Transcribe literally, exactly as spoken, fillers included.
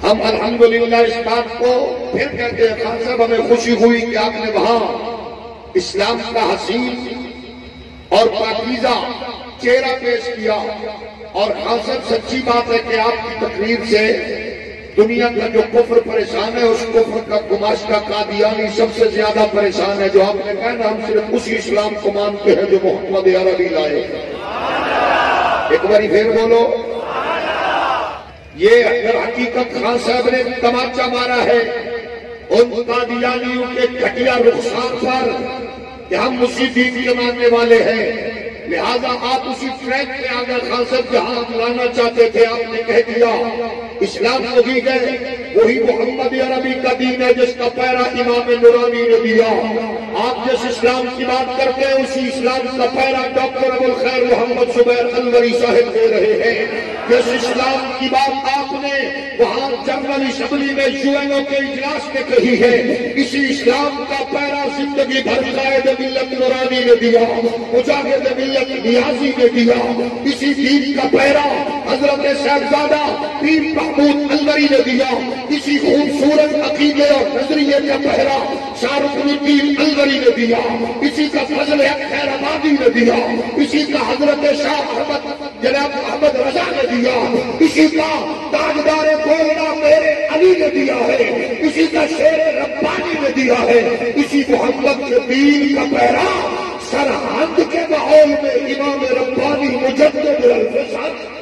ہم الحمدللہ اس بات کو پھر کہتے ہیں خان صاحب ہمیں خوشی ہوئی کہ آپ نے وہاں اسلام کا حسین اور پاکیزہ چہرہ پیش کیا، اور خان صاحب سچی بات ہے کہ آپ کی تقریر سے دنیا کا جو کفر پریشان ہے اس کفر کا گماشتہ قادیانی سب سے زیادہ پریشان ہے، جو آپ نے کہا نا ہم صرف اسی اسلام کو مانتے ہیں جو محمد عربی لائے۔ ایک باری پھر بولو، یہ اگر حقیقت خان صاحب نے تماچا مارا ہے ان قادیانیوں کے گھٹیا رخسار پر کہ ہم اسی دین کے ماننے والے ہیں، لہذا آپ اسی ٹریک پہ آگے خان صاحب جہاں آپ لانا چاہتے تھے آپ نے کہہ دیا اسلام وہی ہے، وہی محمد عربی کا دین ہے جس کا پیرا امام نورانی نے دیا۔ آپ جس اسلام کی بات کرتے ہیں اسی اسلام کا پیرا ڈاکٹر ابوالخیر محمد زبیر انوری صاحب دے رہے ہیں۔ جس اسلام کی بات آپ نے وہاں جنرل اسمبلی میں یو این او کے اجلاس میں کہی ہے، اسی اسلام کا پیرا زندگی بھر قائد ملت نورانی نے دیا، مجاہد ملت نیازی نے دیا۔ اسی دین کا پیرا حضرت صاحبزادہ پیر محمود انوری نے دیا، اسی خوبصورت عقیدے اور نظریے کا پیرا شاہ رکن الدین انوری نے دیا، اسی کا فضل حق خیر آبادی نے دیا، اسی کا حضرت شاہ احمد جناب احمد رضا نے دیا، اسی کا تاجدار گولڈا میرے علی نے دیا ہے، اسی کا شیر ربانی نے دیا ہے۔ اسی محمد کے دین کا پیرا سرحد کے ماحول میں امام ربانی مجدد الفساد